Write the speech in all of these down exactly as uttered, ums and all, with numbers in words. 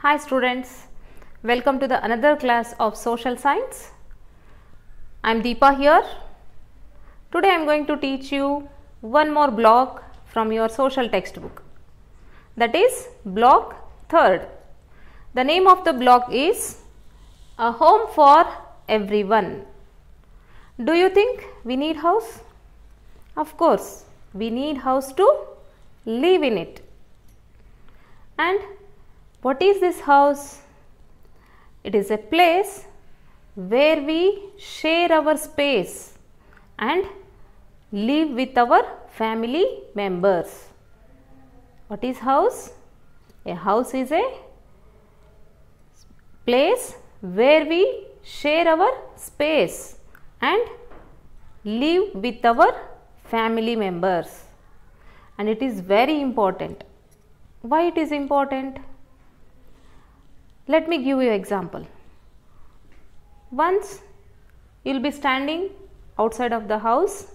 Hi students, welcome to the another class of social science. I am Deepa here. Today I am going to teach you one more block from your social textbook, that is block third. The name of the block is A Home for Everyone. Do you think we need house? Of course, we need house to live in it. And what is this house? It is a place where we share our space and live with our family members. What is house? A house is a place where we share our space and live with our family members. And it is very important. Why it is important? Let me give you an example. Once you will be standing outside of the house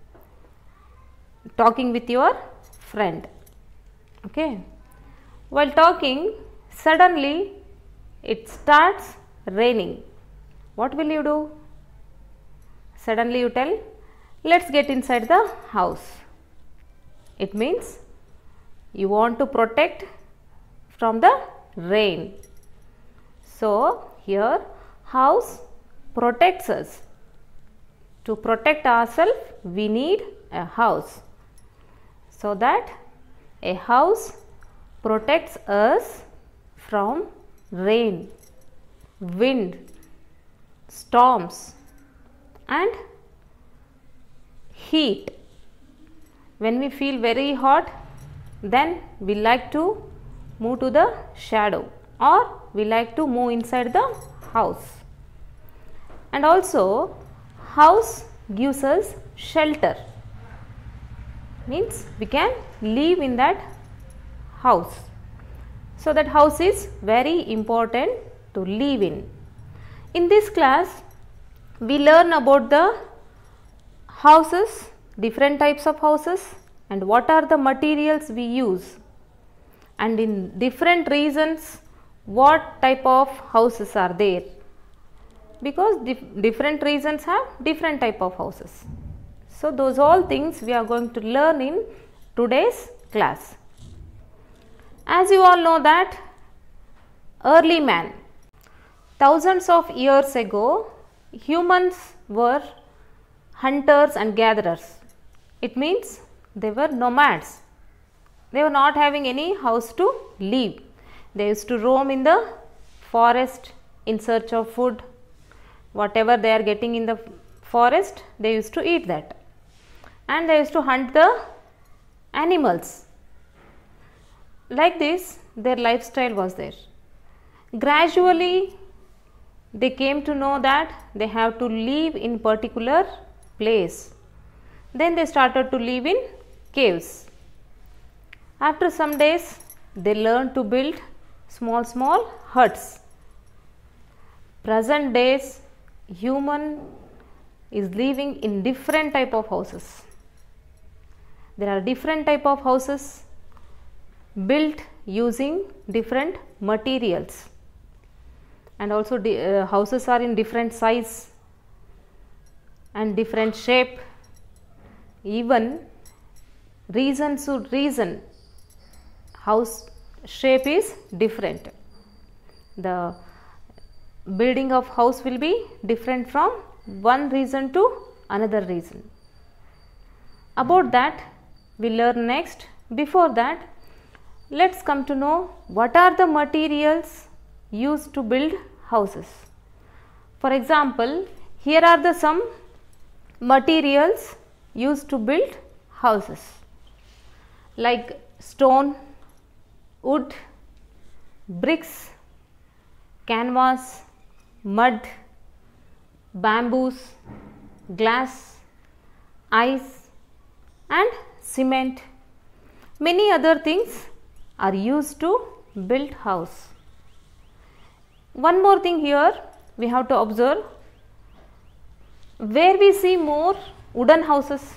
talking with your friend. Okay. While talking, suddenly it starts raining. What will you do? Suddenly you tell, let's get inside the house. It means you want to protect from the rain. So, here house protects us. To protect ourselves, we need a house. So that a house protects us from rain, wind, storms and heat. When we feel very hot, then we like to move to the shadow, or we like to move inside the house. And also house gives us shelter, means we can live in that house. So that house is very important to live in. In this class we learn about the houses, different types of houses, and what are the materials we use, and in different regions what type of houses are there, because dif different regions have different type of houses. So those all things we are going to learn in today's class. As you all know that early man, thousands of years ago, humans were hunters and gatherers. It means they were nomads. They were not having any house to live. They used to roam in the forest in search of food. Whatever they are getting in the forest, they used to eat that. And they used to hunt the animals. Like this, their lifestyle was there. Gradually, they came to know that they have to live in particular place. Then they started to live in caves. After some days, they learned to build small small huts. Present days, human is living in different type of houses. There are different type of houses built using different materials, and also uh, houses are in different size and different shape. Even region to region, house shape is different. The building of house will be different from one region to another region. About that we learn next. Before that, let's come to know what are the materials used to build houses. For example, here are the some materials used to build houses, like stone, wood, bricks, canvas, mud, bamboos, glass, ice and cement. Many other things are used to build house. One more thing here we have to observe, where we see more wooden houses,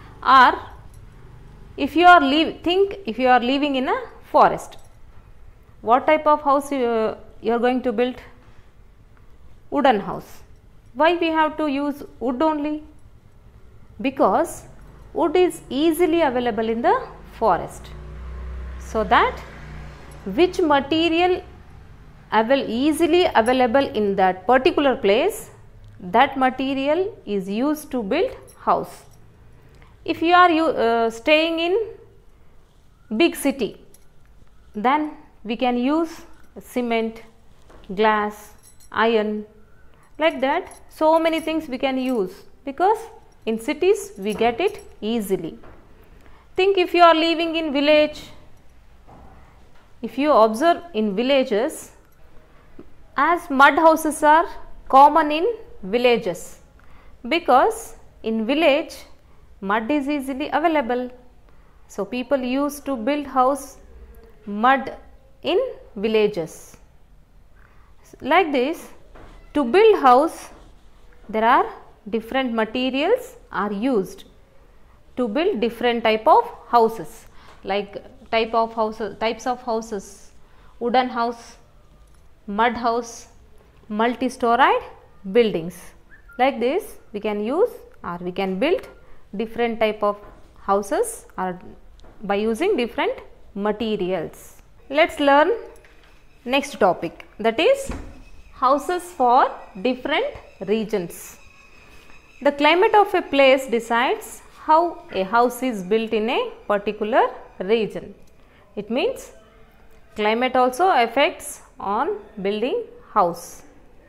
or if you are live, think if you are living in a forest, what type of house you, uh, you are going to build? Wooden house. Why we have to use wood only? Because wood is easily available in the forest. So that which material avail easily available in that particular place, that material is used to build house. If you are you, uh, staying in big city, then we can use cement, glass, iron, like that. So many things we can use, because in cities we get it easily. Think if you are living in village, if you observe in villages, as mud houses are common in villages, because in village mud is easily available. So people used to build house mud in villages. Like this, to build house there are different materials are used to build different type of houses, like type of houses, types of houses, wooden house, mud house, multi-storied buildings. Like this we can use or we can build different type of houses or by using different materials. Let's learn next topic, that is houses for different regions. The climate of a place decides how a house is built in a particular region. It means climate also affects on building house.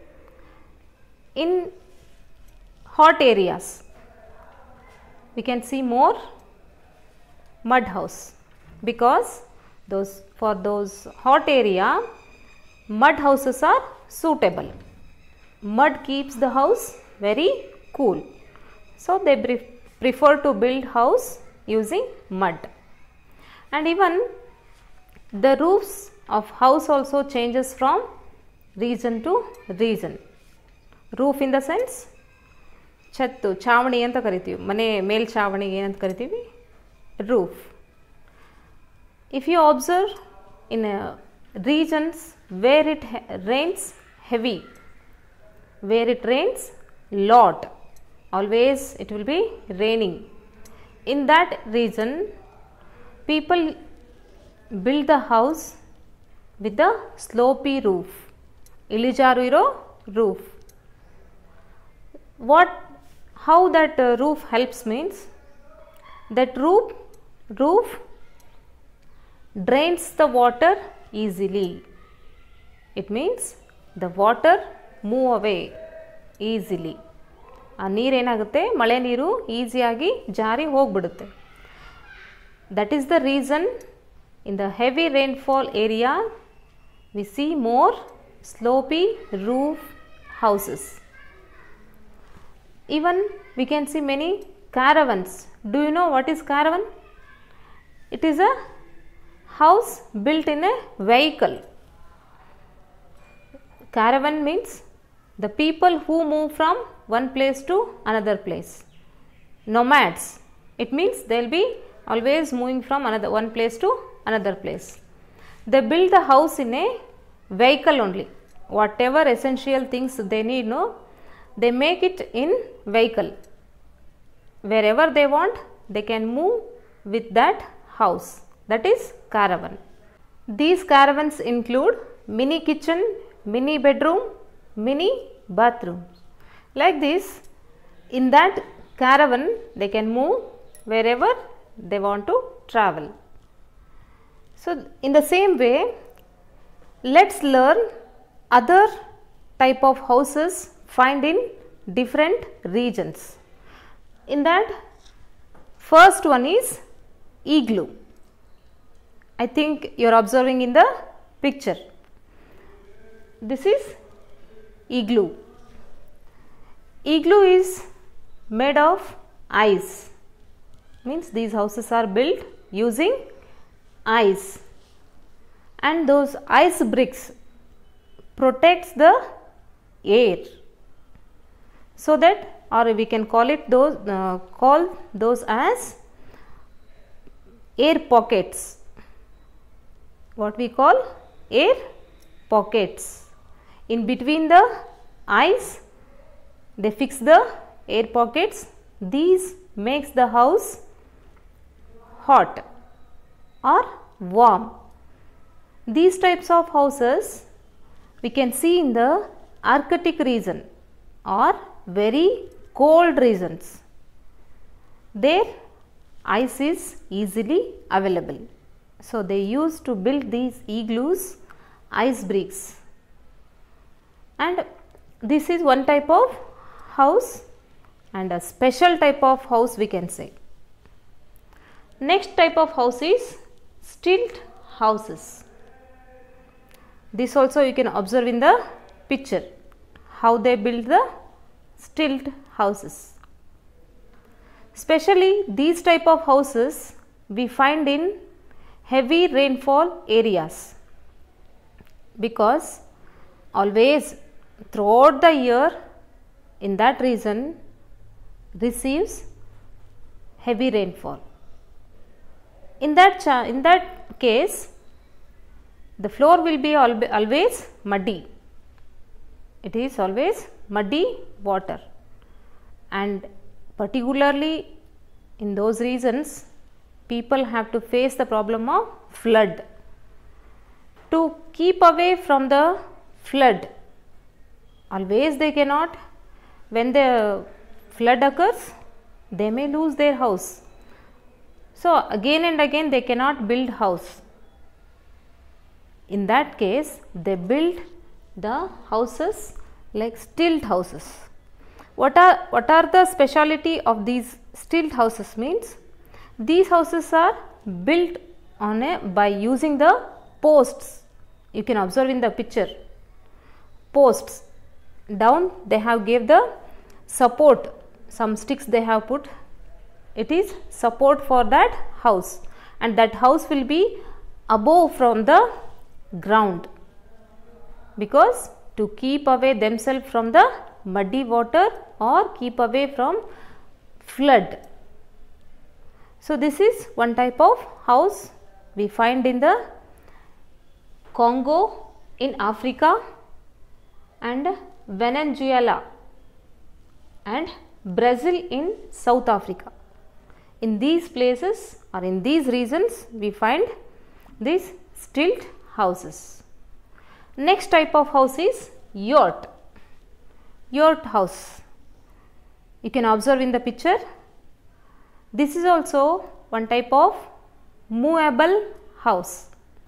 In hot areas we can see more mud house, because those for those hot area mud houses are suitable. Mud keeps the house very cool, so they pre prefer to build house using mud. And even the roofs of house also changes from region to region. Roof in the sense ಛತ್ತು, ಚಾವಣಿ ಅಂತ ಕರಿತೀವಿ, ಮನೆ ಮೇಲ್ಛಾವಣಿಗೆ ಏನಂತ ಕರಿತೀವಿ? Roof. If you observe in uh, regions where it rains heavy, where it rains lot, always it will be raining, in that region people build the house with the slopy roof, ಇಳಿಜಾರು ಇರೋ roof. What, how that uh, roof helps means, that roof roof drains the water easily. It means the water move away easily. ಆ ನೀರು ಏನಾಗುತ್ತೆ, ಮಳೆ ನೀರು ಈಸಿಯಾಗಿ ಜಾರಿ ಹೋಗ್ಬಿಡುತ್ತೆ. That is the reason in the heavy rainfall area we see more slopy roof houses. Even we can see many caravans. Do you know what is caravan? It is a house built in a vehicle. Caravan means the people who move from one place to another place. Nomads. It means they will be always moving from another one place to another place. They build the house in a vehicle only. Whatever essential things they need, no, they make it in vehicle. Wherever they want, they can move with that house. That is caravan. These caravans include mini kitchen, mini bedroom, mini bathrooms. Like this, in that caravan they can move wherever they want to travel. So in the same way, let's learn other type of houses find in different regions. In that, first one is igloo. I think you are observing in the picture. This is igloo. Igloo is made of ice. Means these houses are built using ice, and those ice bricks protects the air, so that, or we can call it those uh, call those as air pockets. What we call air pockets. In between the eyes, they fix the air pockets. These makes the house hot or warm. These types of houses we can see in the Arctic region or very cold regions. There ice is easily available. So they used to build these igloos, ice bricks. And this is one type of house and a special type of house we can say. Next type of house is stilt houses. This also you can observe in the picture how they build the stilt houses. Especially these type of houses we find in heavy rainfall areas, because always throughout the year in that region receives heavy rainfall. In that, in that case, the floor will be always muddy. It is always muddy water, and particularly in those regions people have to face the problem of flood. To keep away from the flood, always they cannot, when the flood occurs, they may lose their house. So again and again they cannot build house. In that case they build the houses like stilt houses. What are, what are the speciality of these stilt houses means? These houses are built on a, by using the posts. You can observe in the picture, posts. Down they have gave the support, some sticks they have put. It is support for that house, and that house will be above from the ground, because to keep away themselves from the muddy water or keep away from flood. So this is one type of house we find in the Congo in Africa and Venezuela and Brazil in South Africa. In these places or in these regions we find these stilt houses. Next type of house is yurt. Yurt house. You can observe in the picture. This is also one type of movable house.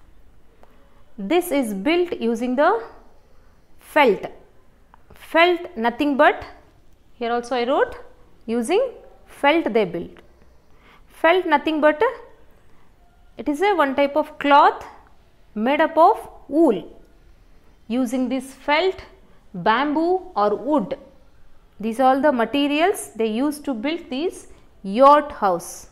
This is built using the felt. Felt nothing but, here also I wrote, using felt they built. Felt nothing but, it is a one type of cloth made up of wool. Using this felt, bamboo or wood, these are all the materials they used to build these yurt house.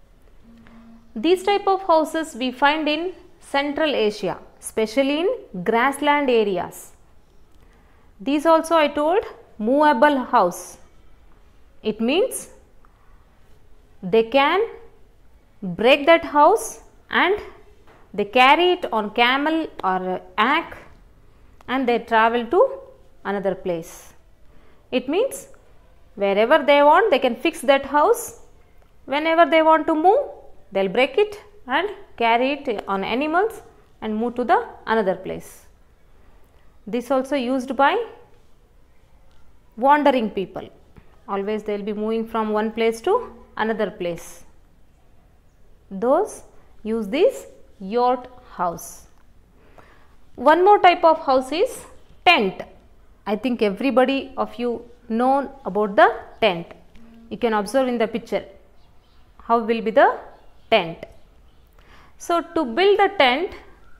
These type of houses we find in Central Asia, especially in grassland areas. These also I told movable house. It means they can break that house and they carry it on camel or ack and they travel to another place. It means wherever they want they can fix that house. Whenever they want to move, they will break it and carry it on animals and move to the another place. This also used by wandering people. Always they will be moving from one place to another place. Those use this yurt house. One more type of house is tent. I think everybody of you know about the tent. You can observe in the picture how will be the tent. So to build the tent,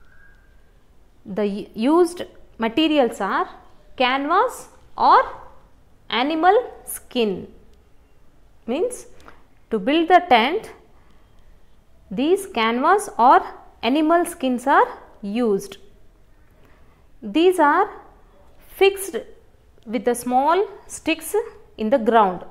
the used materials are canvas or animal skin. Means to build the tent, these canvas or animal skins are used. These are fixed with the small sticks in the ground,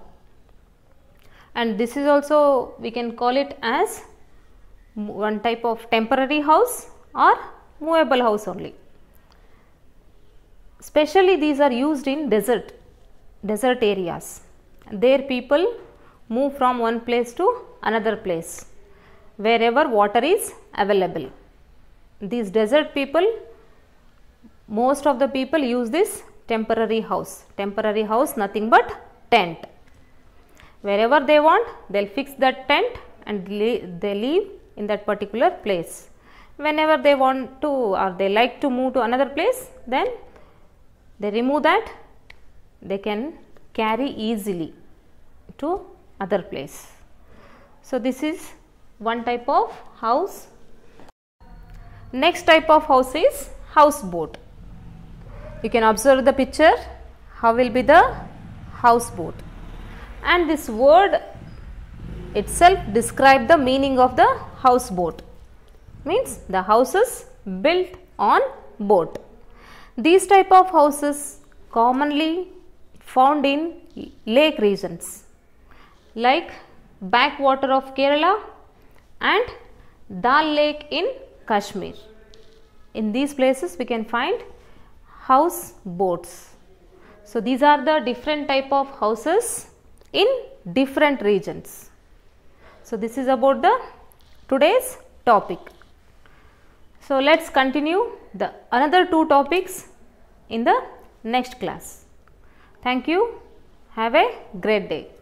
and this is also we can call it as one type of temporary house or movable house only. Especially these are used in desert, desert areas. There people move from one place to another place wherever water is available. These desert people, most of the people use this temporary house. Temporary house, nothing but tent. Wherever they want, they will fix that tent and they live in that particular place. Whenever they want to or they like to move to another place, then they remove that, they can carry easily to other place. So this is one type of house. Next type of house is houseboat. You can observe the picture, how will be the houseboat, and this word itself describe the meaning of the houseboat, means the houses built on boat. These type of houses commonly found in lake regions like backwater of Kerala and Dal Lake in Kashmir. In these places we can find house boats. So these are the different type of houses in different regions. So this is about the today's topic. So let's continue the another two topics in the next class. Thank you. Have a great day.